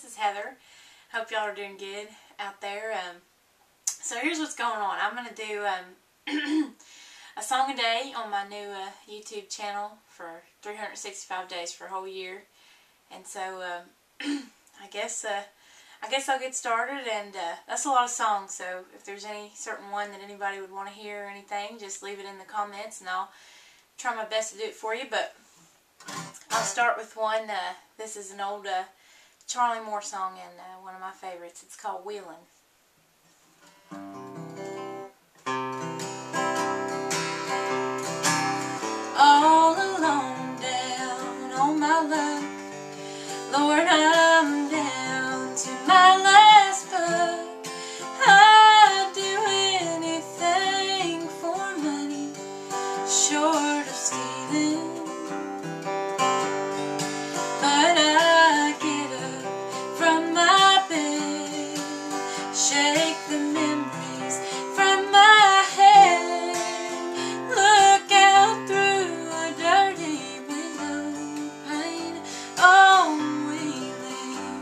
is Heather. Hope y'all are doing good out there. So here's what's going on. I'm going to do a song a day on my new YouTube channel for 365 days for a whole year. And so I guess I'll get started, and that's a lot of songs, so if there's any certain one that anybody would want to hear or anything, just leave it in the comments and I'll try my best to do it for you. But I'll start with one. This is an old Charlie Moore song, and one of my favorites. It's called Wheelin'. All alone down on my luck, Lord, I'm down to my last buck. I'd do anything for money, short of stealing. But I get up from my bed, shake the memories from my head, look out through a dirty window pane on Wheeling.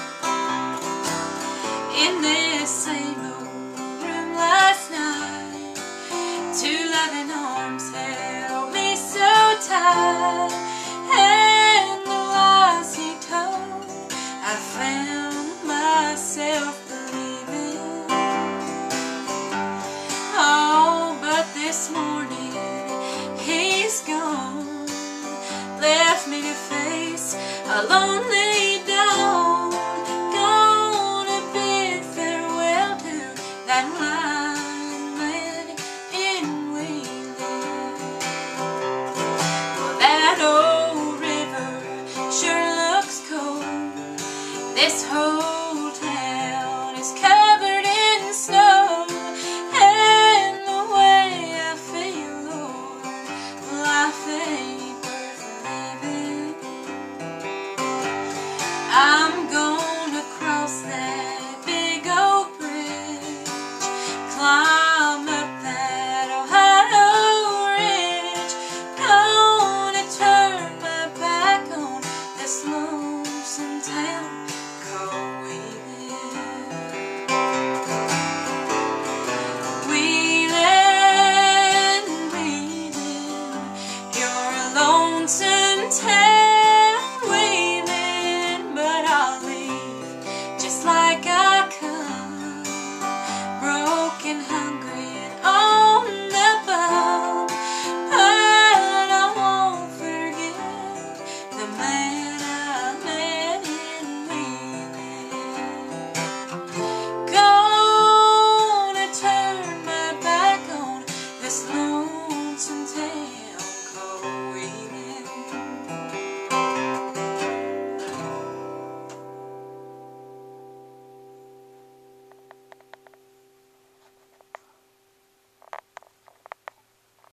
In this same old room last night, two loving arms held me so tight, and the lies he told I found myself believing. Oh, but this morning he's gone, left me to face a lonely dawn, gonna bid farewell to that lineman in Wheeling. Well, that old river sure looks cold, this whole